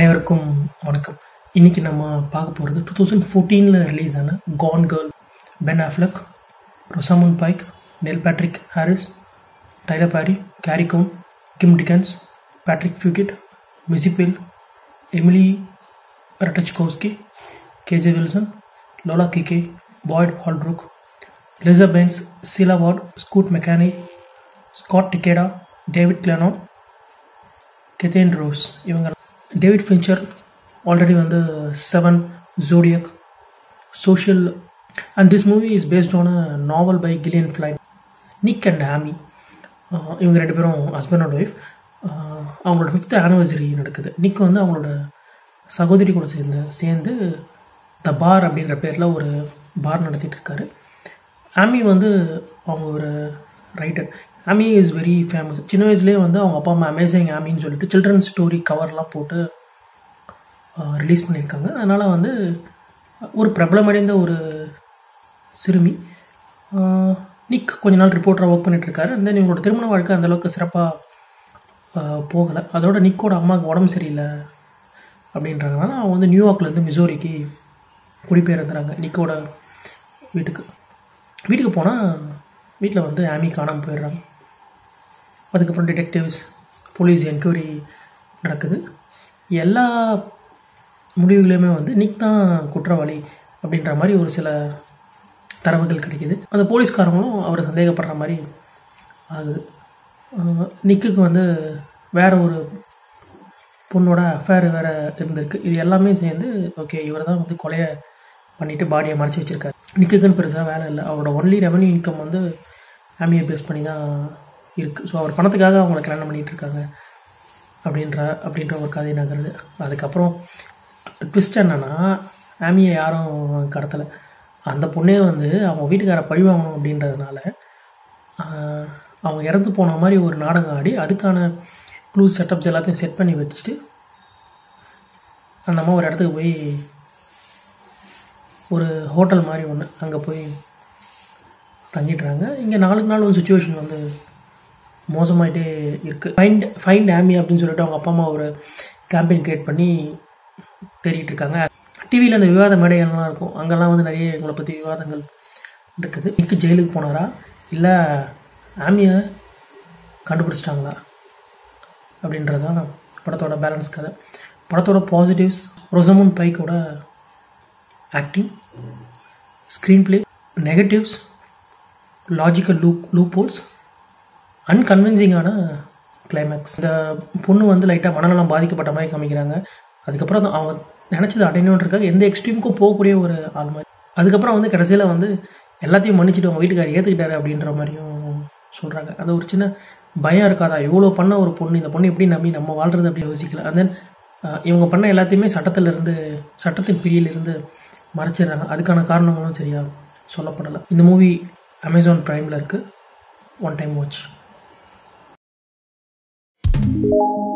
அனைவருக்கும் வணக்கம். இன்னைக்கு நம்ம பார்க்க போகிறது 2014 ரிலீஸ் ஆன Gone Girl. Ben Affleck, Rosamund Pike, Neil Patrick Harris, Tyler Perry, Carrie Coon, Kim Dickens, Patrick Fugit, Missi Pyle, Emily Ratajkowski, Casey Wilson, Lola கிகே, Boyd Holbrook, Lisa Banes, Sela Ward, Scoot McNairy, Scott Takeda, David Clennon, Kathleen Rose. இவங்க David Fincher already வந்து 7, Zodiac, Social, and this movie is based on a novel by Gillian Flynn. Nick and Amy இவங்க ரெண்டு பேரும் husband and wife. அவங்களோட 5th anniversary நடக்குது. நிக் வந்து அவங்களோட சகோதரி கூட சேர்ந்து த பார் அப்படின்ற பேரில் ஒரு பார் நடத்திட்டு இருக்காரு. ஆமி வந்து அவங்க ஒரு ரைட்டர். ஆமி இஸ் வெரி ஃபேமஸ். சின்ன வயசுலேயே வந்து அவங்க அப்பா அம்மா அமேசிங் ஆமின்னு சொல்லிட்டு சில்ட்ரன் ஸ்டோரி கவர்லாம் போட்டு ரிலீஸ் பண்ணியிருக்காங்க. அதனால் வந்து ஒரு பிரபலமடைந்த ஒரு சிறுமி. நிக் கொஞ்ச நாள் ரிப்போர்ட்டராக ஒர்க் பண்ணிகிட்ருக்காரு. அந்த இவங்களோட திருமண வாழ்க்கை அந்தளவுக்கு சிறப்பாக போகலை. அதோட நிக்கோட அம்மாவுக்கு உடம்பு சரியில்லை அப்படின்றதுனால அவங்க வந்து நியூயார்க்லேருந்து மிசோரிக்கு குடிபெயர்ந்துறாங்க நிக்கோட வீட்டுக்கு போனால் வீட்டில் வந்து ஆமி காணாமல் போயிடுறாங்க. அதுக்கப்புறம் டிடெக்டிவ்ஸ், போலீஸ் என்கொயரி நடக்குது. எல்லா முடிவுகளையுமே வந்து நிக் தான் குற்றவாளி அப்படின்ற மாதிரி ஒரு சில தரவுகள் கிடைக்கிது. அந்த போலீஸ்காரங்களும் அவரை சந்தேகப்படுற மாதிரி ஆகுது. நிக்குக்கு வந்து வேறு ஒரு பொண்ணோட அஃபேர் வேறு இருந்திருக்கு. இது எல்லாமே சேர்ந்து ஓகே இவர் தான் வந்து கொலையை பண்ணிவிட்டு பாடியை மறைச்சி வச்சுருக்காரு. நிக்குக்குன்னு பெருசாக வேலை இல்லை. அவரோட ஒன்லி ரெவன்யூ இன்கம் வந்து ஆமியை பேஸ் பண்ணி தான் இருக்குது. ஸோ அவர் பணத்துக்காக அவங்கள கல்யாணம் பண்ணிகிட்டு இருக்காங்க அப்படின்ற ஒரு கதை நகருது. அதுக்கப்புறம் ட்விஸ்ட் என்னென்னா ஆமியை யாரும் கடத்தலை. அந்த பொண்ணே வந்து அவங்க வீட்டுக்கார பழி வாங்கணும் அப்படின்றதுனால அவங்க இறந்து போன மாதிரி ஒரு நாடகம் ஆடி அதுக்கான க்ளூஸ் செட்டப்ஸ் எல்லாத்தையும் செட் பண்ணி வச்சுட்டு அந்த அம்மா ஒரு இடத்துக்கு போய் ஒரு ஹோட்டல் மாதிரி ஒன்று அங்கே போய் தங்கிட்டுறாங்க. இங்கே நாளுக்கு நாள் ஒரு சுச்சுவேஷன் வந்து மோசமாகிட்டே இருக்குது. ஃபைண்ட் ஆமி அப்படின்னு சொல்லிட்டு அவங்க அப்பா அம்மா ஒரு கேம்பெயின் க்ரியேட் பண்ணி தேடிட்டு இருக்காங்க. டிவியில் அந்த விவாத மேடைகள்லாம் இருக்கும். அங்கெல்லாம் வந்து நிறைய இவங்களை பற்றி விவாதங்கள் இருக்குது. நிக்கு ஜெயிலுக்கு போனாரா இல்லை ஆமியை கண்டுபிடிச்சிட்டாங்களா அப்படின்றது தான் படத்தோட பேலன்ஸ் கதை. படத்தோட பாசிட்டிவ்ஸ்: ரொசாமுண்ட் பைக்கோட acting, screenplay. Negatives: logical loopholes, அன்கன்வின்சிங்கான கிளைமேக்ஸ். இந்த பொண்ணு வந்து லைட்டாக மனநலம் பாதிக்கப்பட்ட மாதிரி காமிக்கிறாங்க. அதுக்கப்புறம் அவங்க நினச்சது அடையணுன்றதுக்காக எந்த எக்ஸ்ட்ரீமுக்கும் போகக்கூடிய ஒரு ஆள் மாதிரி. அதுக்கப்புறம் வந்து கடைசியில் வந்து எல்லாத்தையும் மன்னிச்சுட்டு அவங்க வீட்டுக்காரர் ஏற்றுக்கிட்டாரு அப்படின்ற மாதிரியும் சொல்கிறாங்க. அது ஒரு சின்ன பயம் இருக்காதா, இவ்வளோ பண்ண ஒரு பொண்ணு, இந்த பொண்ணு எப்படி நம்பி நம்ம வாழ்கிறது அப்படி யோசிக்கல. அண்ட் தென் இவங்க பண்ண எல்லாத்தையுமே சட்டத்தின் பிடியிலிருந்து மறைச்சிடுறாங்க. அதுக்கான காரணங்களும் சரியாக சொல்லப்படலை. இந்த மூவி அமேசான் பிரைமில் இருக்குது. One time watch.